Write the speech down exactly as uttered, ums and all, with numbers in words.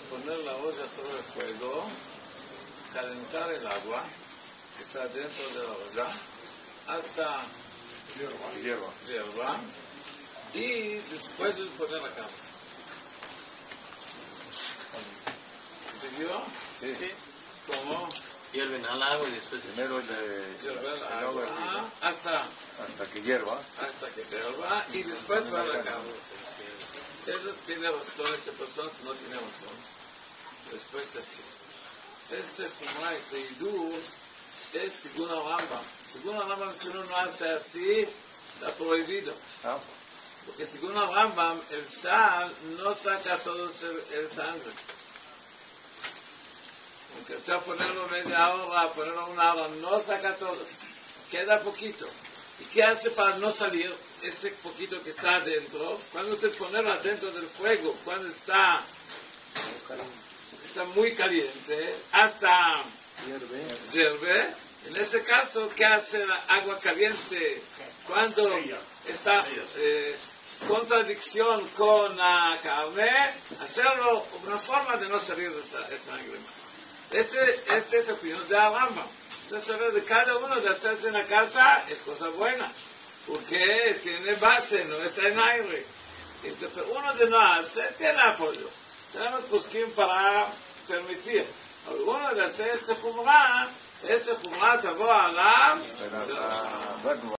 poner la olla sobre el fuego, calentar el agua que está dentro de la olla hasta hierba, hierba y después de poner la carne. ¿Entendió? Sí. Sí. ¿Cómo? Hierven al agua y después Primero le Hierve el el agua agua hasta, hasta que hierva. hasta que hierva y después va la carne. Eso tiene razón, esta persona no tiene razón. Después de sí. Este Jumá, este Hidur, es según el Rambam. Según el Rambam, si uno no hace así, está prohibido. Ah, Porque según el Rambam, el sal no saca todo el, el sangre. Aunque sea ponerlo media hora, ponerlo una hora, no saca todos. Queda poquito. ¿Y qué hace para no salir este poquito que está adentro? Cuando usted ponerlo adentro del fuego, cuando está, está muy caliente, hasta hierve. En este caso, ¿qué hace la agua caliente? Cuando está eh, contradicción con la carne, hacerlo una forma de no salir de esa, esa sangre más. Este, este es la opinión de Rambam. Entonces, de cada uno de hacerse en la casa es cosa buena, porque tiene base, no está en aire. Entonces, uno de no hacer tiene apoyo. Tenemos posquín para permitir. Uno de hacer este jumra, este jumra te va a la...